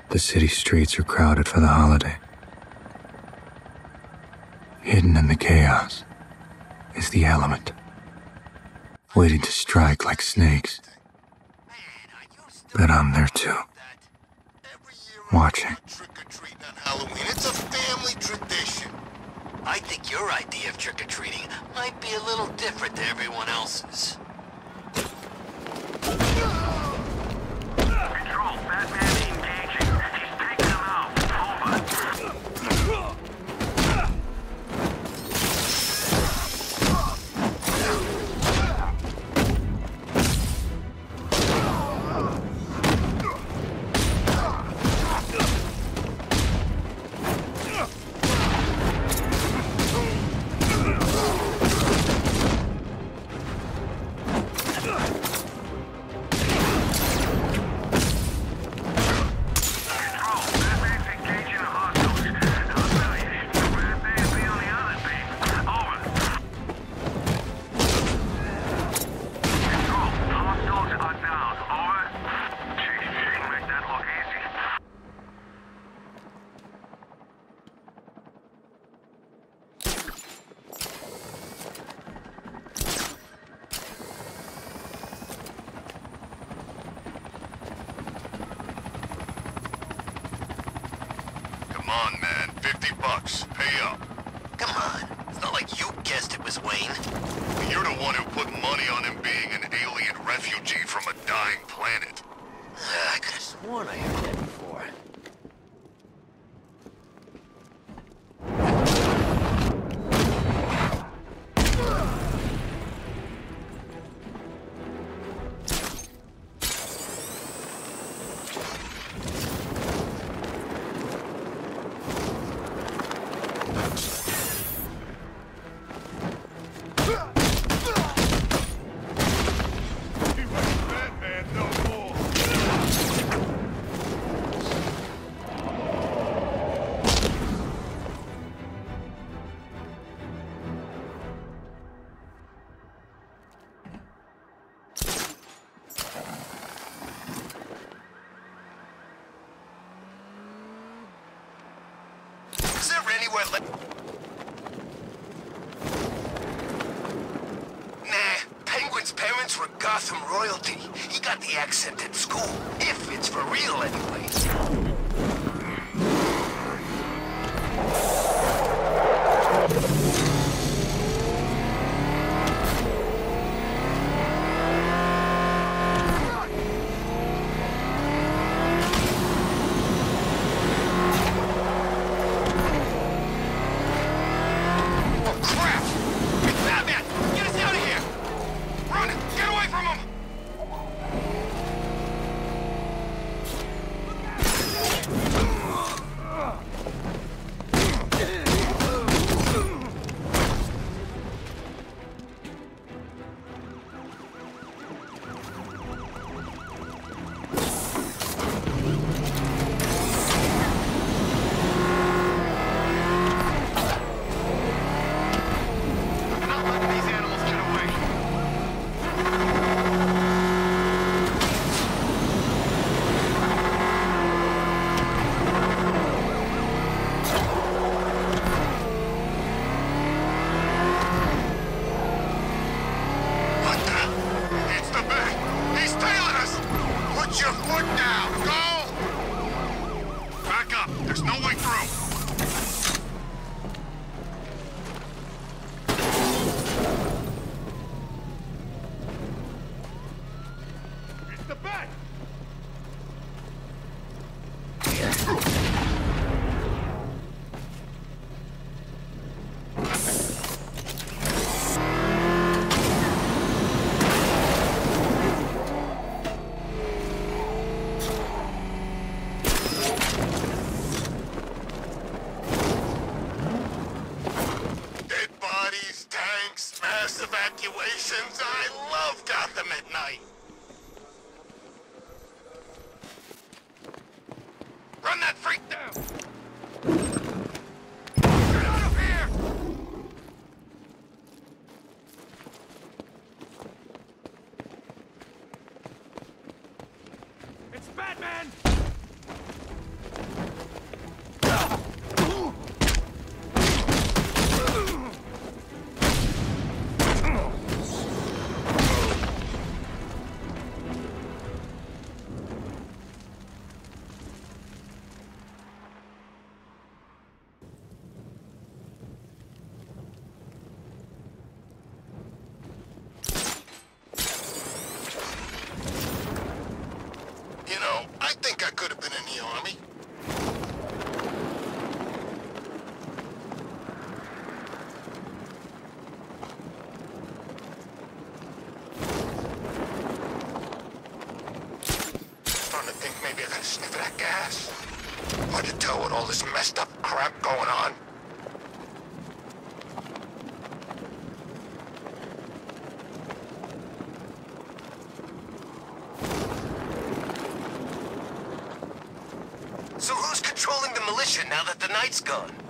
The city streets are crowded for the holiday. Hidden in the chaos is the element, waiting to strike like snakes. But I'm there too, watching. Trick-or-treating on Halloween. It's a family tradition. I think your idea of trick-or-treating might be a little different to everyone else's. Control, Batman engaging. He's taking him out. Over. Come on, man. $50. Pay up. Come on, it's not like you guessed it was Wayne. You're the one who put money on him being an alien refugee from a dying planet. I could have sworn I heard that before. Is there anywhere Nah, Penguin's parents were Gotham royalty. He got the accent at school. If it's for real, anyway. There's no way through. It's the bat! Evacuations. I love Gotham at night. Run that freak army? Starting to think maybe I got a sniff of that gas. Hard to tell with all this messed up crap going on. So who's controlling the militia now that the night's gone?